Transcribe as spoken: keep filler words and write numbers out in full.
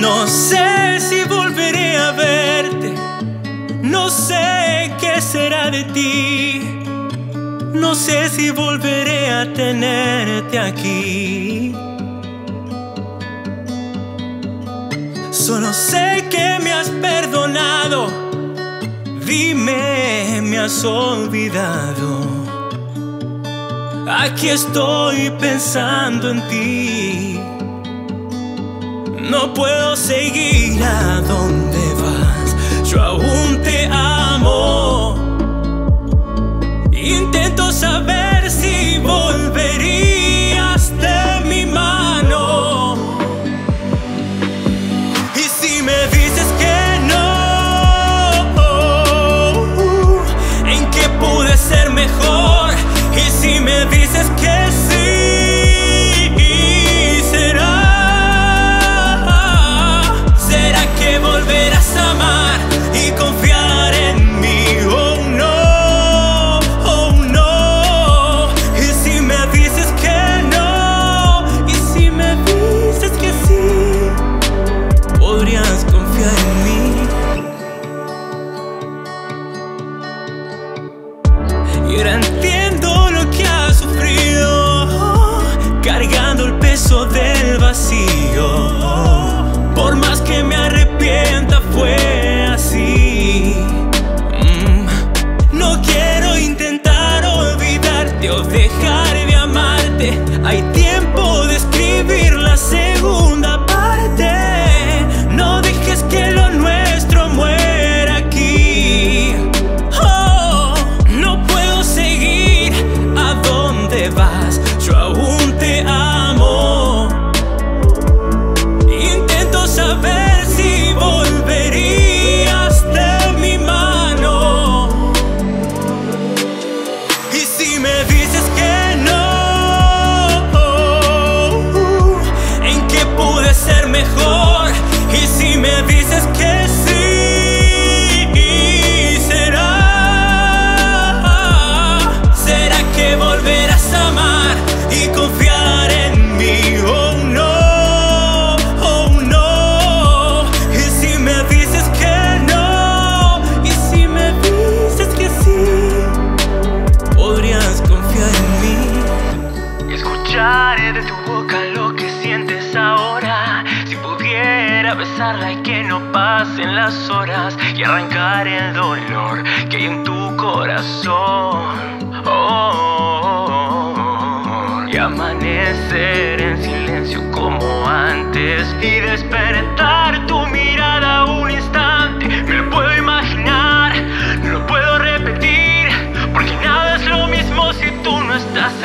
No sé si volveré a verte, no sé qué será de ti, no sé si volveré a tenerte aquí. Solo sé que me has perdonado, dime, ¿me has olvidado? Aquí estoy pensando en ti. No puedo seguir a dónde vas, yo aún te amo. Intento saber si volverías de mi mano. Y si me dices que no, ¿en qué pude ser mejor? Y si me dices que sí, será, será que volverás a amar y confiar en mí. Oh no, oh no. Y si me dices que no, y si me dices que sí, podrías confiar en mí. Y ahora entiendo lo que has sufrido, cargando el peso del vacío. Por más que me arrepienta, fue así. mm. No quiero intentar olvidarte o dejar de amarte. Hay tiempo de escribir la segunda parte. No dejes que lo nuestro muera aquí. Oh, no puedo seguir a dónde vas, yo aún te amo. Intento saber si volverías de mi mano. Y si me dices que no, ¿en qué pude ser mejor? Y si me dices que sí, será, será que volverás a amar y confiar en mí. Oh no, oh no. Y si me dices que no, y si me dices que sí, podrías confiar en mí. Escucharé de tu boca lo que sientes ahora. Si pudiera besarla y que no pasen las horas, y arrancar el dolor que hay en tu corazón. Oh, y amanecer en silencio como antes, y despertar tu mirada un instante. Me lo puedo imaginar, no lo puedo repetir, porque nada es lo mismo si tú no estás